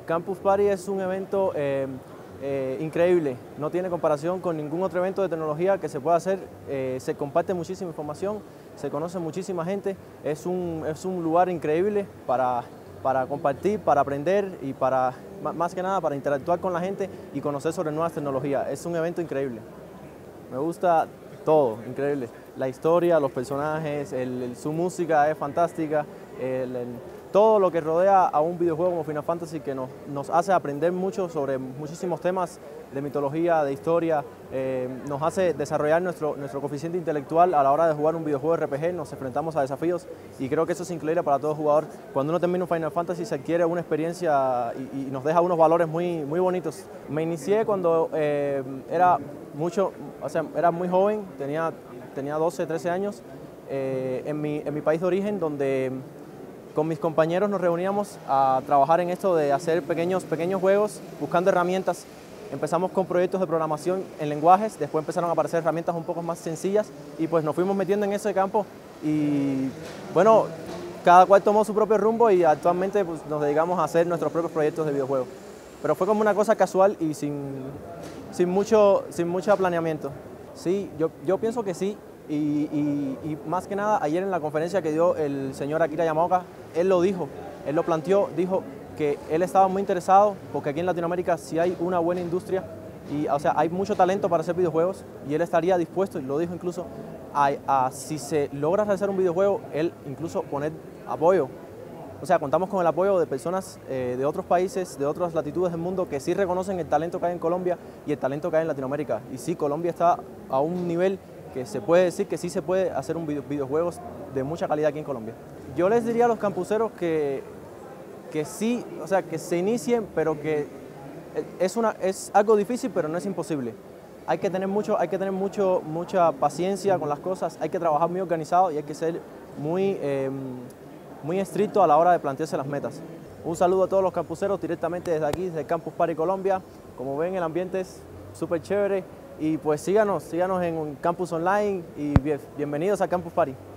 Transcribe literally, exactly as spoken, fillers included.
Campus Party es un evento eh, eh, increíble, no tiene comparación con ningún otro evento de tecnología que se pueda hacer, eh, se comparte muchísima información, se conoce muchísima gente, es un, es un lugar increíble para, para compartir, para aprender y para, más que nada, para interactuar con la gente y conocer sobre nuevas tecnologías. Es un evento increíble. Me gusta todo, increíble. La historia, los personajes, el, el, su música es fantástica, el, el, todo lo que rodea a un videojuego como Final Fantasy, que nos, nos hace aprender mucho sobre muchísimos temas de mitología, de historia, eh, nos hace desarrollar nuestro, nuestro coeficiente intelectual a la hora de jugar un videojuego R P G, nos enfrentamos a desafíos y creo que eso es increíble para todo jugador. Cuando uno termina un Final Fantasy se adquiere una experiencia y, y nos deja unos valores muy, muy bonitos. Me inicié cuando eh, era, mucho, o sea, era muy joven, tenía, tenía doce, trece años, eh, en, mi, en mi país de origen, donde con mis compañeros nos reuníamos a trabajar en esto de hacer pequeños, pequeños juegos, buscando herramientas. Empezamos con proyectos de programación en lenguajes, después empezaron a aparecer herramientas un poco más sencillas y pues nos fuimos metiendo en ese campo y bueno, cada cual tomó su propio rumbo y actualmente pues, nos dedicamos a hacer nuestros propios proyectos de videojuegos. Pero fue como una cosa casual y sin, sin, mucho, sin mucho planeamiento. Sí, yo, yo pienso que sí. Y, y, y más que nada, ayer en la conferencia que dio el señor Akira Yamaoka, él lo dijo, él lo planteó, dijo que él estaba muy interesado porque aquí en Latinoamérica sí hay una buena industria y o sea, hay mucho talento para hacer videojuegos y él estaría dispuesto, y lo dijo incluso, a, a si se logra realizar un videojuego, él incluso poner apoyo. O sea, contamos con el apoyo de personas eh, de otros países, de otras latitudes del mundo que sí reconocen el talento que hay en Colombia y el talento que hay en Latinoamérica. Y sí, Colombia está a un nivel que se puede decir que sí se puede hacer un video, videojuegos de mucha calidad aquí en Colombia. Yo les diría a los campuseros que, que sí, o sea, que se inicien, pero que es, una, es algo difícil, pero no es imposible. Hay que tener, mucho, hay que tener mucho, mucha paciencia con las cosas, hay que trabajar muy organizado y hay que ser muy, eh, muy estricto a la hora de plantearse las metas. Un saludo a todos los campuseros directamente desde aquí, desde Campus Party Colombia. Como ven, el ambiente es súper chévere. Y pues síganos, síganos en un campus online y bien, bienvenidos a Campus Party.